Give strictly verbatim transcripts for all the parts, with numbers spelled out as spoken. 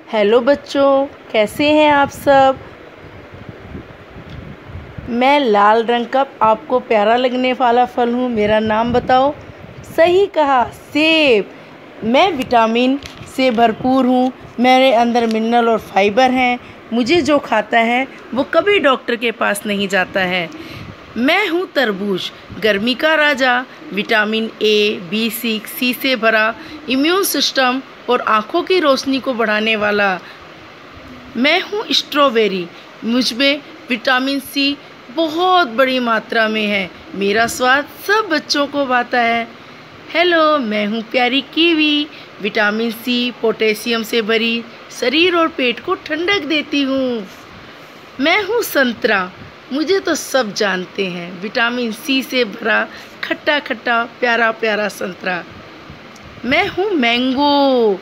Hello बच्चों, कैसे हैं आप सब। मैं लाल रंग का आपको प्यारा लगने वाला फल हूँ। मेरा नाम बताओ। सही कहा, सेब। मैं विटामिन से भरपूर हूँ। मेरे अंदर मिनरल और फाइबर हैं। मुझे जो खाता है वो कभी डॉक्टर के पास नहीं जाता है। मैं हूँ तरबूज, गर्मी का राजा। Vitamin A, B six, C से भरा, इम्यून सिस्टम और आँखों की रोशनी को बढ़ाने वाला। मैं हूँ स्ट्रॉबेरी, मुझ में विटामिन सी बहुत बड़ी मात्रा में है। मेरा स्वाद सब बच्चों को भाता है। हेलो, मैं हूँ प्यारी कीवी, विटामिन सी, पोटेशियम से भरी, शरीर और पेट को ठंडक देती हूँ। मैं हूँ संतरा, मुझे तो सब जानते हैं। विटामिन सी से भरा, खट्टा खट्टा, प्यारा प्यारा संतरा। मैं हूँ मैंगो,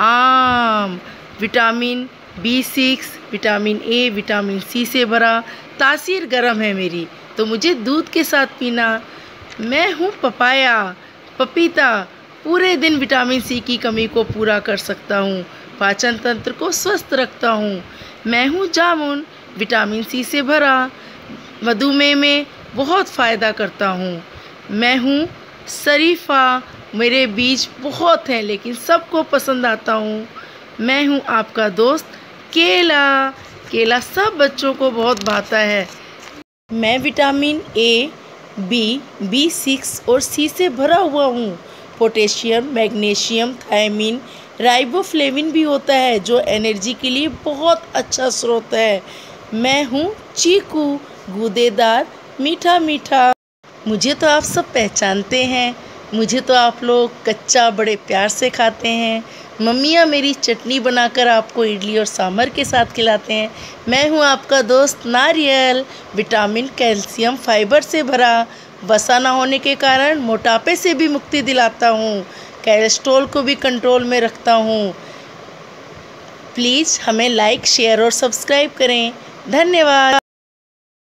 आम, vitamin B six, vitamin A, vitamin C से भरा। तासीर गर्म है मेरी, तो मुझे दूध के साथ पीना। मैं हूँ पपाया, पपीता, पूरे दिन विटामिन सी की कमी को पूरा कर सकता हूँ। पाचन तंत्र को स्वस्थ रखता हूँ। मैं हूँ जामुन, विटामिन सी से भरा, मधुमेह में बहुत फ़ायदा करता हूँ। मैं हूँ शरीफा, मेरे बीज बहुत हैं लेकिन सबको पसंद आता हूँ। मैं हूँ आपका दोस्त केला, केला सब बच्चों को बहुत भाता है। मैं vitamin A, B, B six और सी से भरा हुआ हूँ। पोटेशियम, मैग्नीशियम, थायमिन, राइबोफ्लेविन भी होता है जो एनर्जी के लिए बहुत अच्छा स्रोत है। मैं हूँ चीकू, गूदेदार, मीठा मीठा। मुझे तो आप सब पहचानते हैं। मुझे तो आप लोग कच्चा बड़े प्यार से खाते हैं। मम्मियाँ मेरी चटनी बनाकर आपको इडली और सांभर के साथ खिलाते हैं। मैं हूँ आपका दोस्त नारियल, विटामिन, कैल्शियम, फाइबर से भरा, वसा ना होने के कारण मोटापे से भी मुक्ति दिलाता हूँ। कोलेस्ट्रॉल को भी कंट्रोल में रखता हूँ। प्लीज़ हमें लाइक, शेयर और सब्सक्राइब करें। धन्यवाद।